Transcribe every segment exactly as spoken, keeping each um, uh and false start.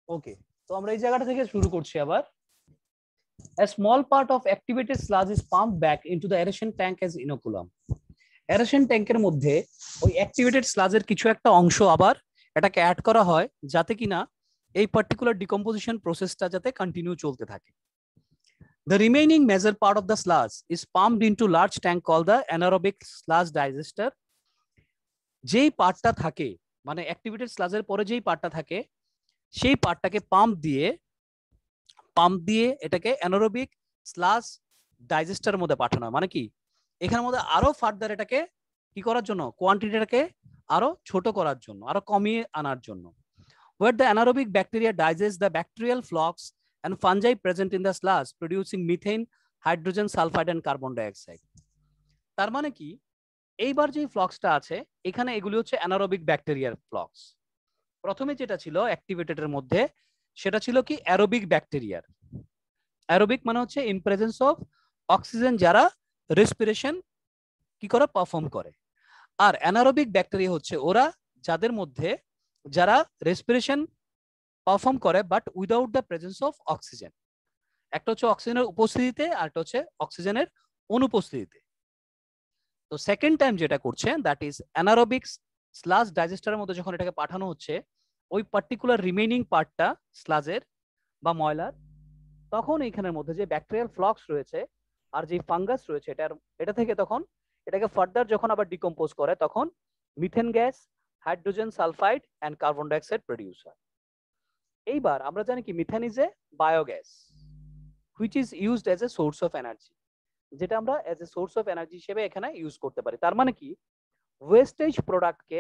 ওকে, তো আমরা এই জায়গাটা থেকে শুরু করছি আবার। A small part of activated sludge is pumped back into the aeration tank as inoculum. Aeration ট্যাঙ্কের মধ্যে ওই অ্যাক্টিভেটেড স্লাজের কিছু একটা অংশ আবার এটাকে অ্যাড করা হয় যাতে কিনা এই পার্টিকুলার ডিকম্পোজিশন প্রসেসটা যাতে কন্টিনিউ চলতে থাকে। The remaining major part of the sludge is pumped into large tank called the anaerobic sludge digester. যেই পার্টটা থাকে মানে অ্যাক্টিভেটেড স্লাজের পরে যেই পার্টটা থাকে সেই পার্টটাকে পাম্প দিয়ে পাম্প দিয়ে এটাকে অ্যানারোবিক স্লাজ ডাইজেস্টারের মধ্যে পাঠানো হয়। মানে কি এখানের মধ্যে আরো ফার্দার এটাকে কি করার জন্য, কোয়ান্টিটিটাকে আরো ছোট করার জন্য, আরো কমিয়ে আনার জন্য। Where the anaerobic bacteria digest the bacterial flocks and fungi present in the sludge, producing methane, hydrogen sulfide and carbon dioxide. তার মানে কি এইবার যে ফ্লক্সটা আছে এখানে এগুলি হচ্ছে অ্যানারোবিক ব্যাকটেরিয়ার ফ্লক্স। প্রথমে যেটা ছিল অ্যাক্টিভেটেডের মধ্যে সেটা ছিল কি অ্যারোবিক ব্যাকটেরিয়ার। অ্যারোবিক মানে হচ্ছে ইন প্রেজেন্স অফ অক্সিজেন যারা রেসপিরেশন কি করে পারফর্ম করে, আর অ্যানারোবিক ব্যাকটেরিয়া হচ্ছে ওরা যাদের মধ্যে যারা রেসপিরেশন পারফর্ম করে but without the presence of oxygen. একটা হচ্ছে অক্সিজেনের উপস্থিতিতে আর একটা হচ্ছে অক্সিজেনের অনুপস্থিতিতে। তো সেকেন্ড টাইম যেটা করছে দ্যাট ইজ অ্যানারোবিক স্লাজ ডাইজেস্টারের মধ্যে যখন এটাকে পাঠানো হচ্ছে ওই পার্টিকুলার রিমেইনিং পার্টটা স্লাজের বা ময়লার, তখন এইখানের মধ্যে যে ব্যাকটেরিয়াল ফ্লক্স রয়েছে আর যে ফাঙ্গাস রয়েছে এটার এটা থেকে তখন এটাকে ফার্দার যখন আবার ডিকম্পোজ করে তখন methane gas, hydrogen sulphide and carbon dioxide produce হয়। এইবার আমরা জানি কি methane is a biogas which is used as a source of energy, যেটা আমরা as a source of energy হিসেবে এখানে ইউজ করতে পারি। তার মানে কি ওয়েস্টেজ প্রোডাক্টকে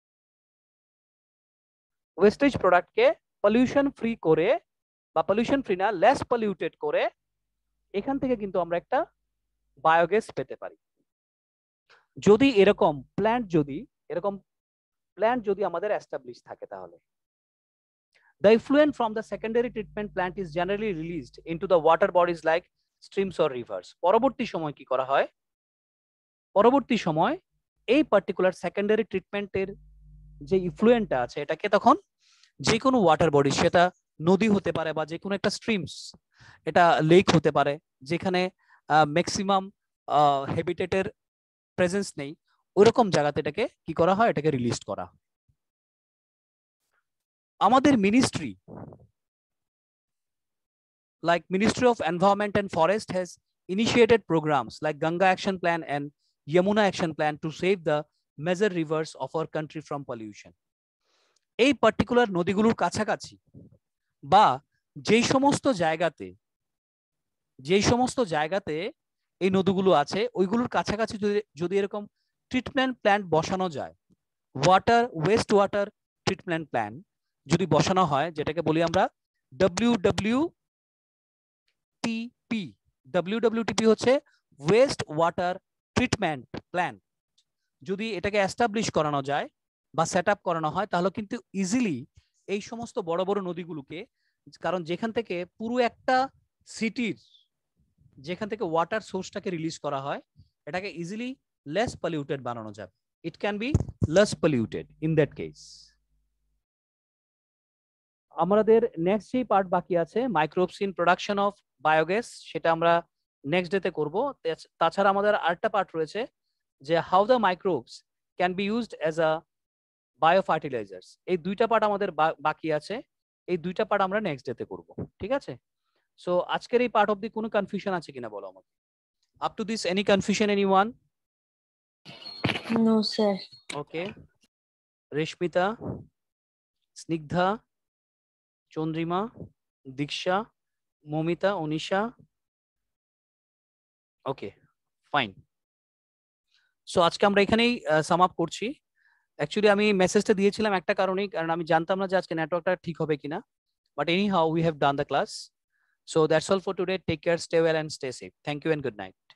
ওয়েস্টেজ প্রোডাক্টকে পলিউশন ফ্রি করে বা পলিউশন ফ্রি না লেস পলিউটেড করে এখান থেকে কিন্তু আমরা একটা বায়োগ্যাস পেতে পারি। যদি এরকম প্ল্যান্ট যদি এরকম প্ল্যান্ট যদি আমাদের এস্টাবলিশ থাকে তাহলে the effluent from the secondary treatment plant is generally released into the water bodies like streams or rivers. পরবর্তী সময় কি করা হয়, পরবর্তী সময় এই পার্টিকুলার সেকেন্ডারি ট্রিটমেন্টের যে ইফ্লুয়েন্টটা আছে এটাকে তখন যে কোনো ওয়াটার বডি, সেটা নদী হতে পারে বা যে কোনো একটা স্ট্রিমস, এটা লেক হতে পারে যেখানে ম্যাক্সিমাম হ্যাবিটেটের প্রেজেন্স নেই, ওইরকম জায়গাতে এটাকে কি করা হয়, এটাকে রিলিজ করা হয়। আমাদের ministry like Ministry of Environment and Forest has initiated programs like Ganga Action Plan and Yamuna Action Plan to save the major rivers of our country from pollution. এই পার্টিকুলার নদীগুলোর কাছাকাছি বা যেই সমস্ত জায়গাতে যেই সমস্ত জায়গাতে এই নদীগুলো আছে ওইগুলোর কাছাকাছি যদি যদি এরকম ট্রিটমেন্ট প্ল্যান্ট বসানো যায়, water waste water treatment plant যদি বসানো হয়, যেটাকে বলি আমরা W W TP. W W TP হচ্ছে ওয়েস্ট ওয়াটার ট্রিটমেন্ট প্ল্যান্ট। যদি এটাকে এস্টাবলিশ করানো যায় বা সেট আপ করানো হয় তাহলে কিন্তু ইজিলি এই সমস্ত বড় বড় নদীগুলোকে, কারণ যেখান থেকে পুরো একটা সিটির যেখান থেকে ওয়াটার সোর্সটাকে রিলিজ করা হয় এটাকে ইজিলি লেস পলিউটেড বানানো যাবে। It can be less polluted in that case. আমাদের নেক্সট যে পার্ট বাকি আছে microbes in production of biogas, সেটা আমরা নেক্সট ডেতে করব। তাছাড়া আমাদের আরেকটা পার্ট রয়েছে যে how the microbes can be used as a bio fertilizers. এই দুইটা পার্ট আমাদের বাকি আছে, এই দুইটা পার্ট আমরা নেক্সট ডেতে করব, ঠিক আছে? সো আজকের এই পার্ট অবধি কোনো কনফিউশন আছে কিনা বলো আমাকে। Up to this any confusion anyone? No sir. Okay, Reshmita, Snigdha, Chandrima, Diksha, Mamita, Anisha, okay fine. So আজকে আমরা এখানেই সাম আপ করছি। অ্যাকচুয়ালি আমি মেসেজটা দিয়েছিলাম একটা কারণেই, কারণ আমি জানতাম না যে আজকে নেটওয়ার্কটা ঠিক হবে কিনা, but anyhow we have done the class. So that's all for today. Take care, stay well and stay safe. Thank you and good night.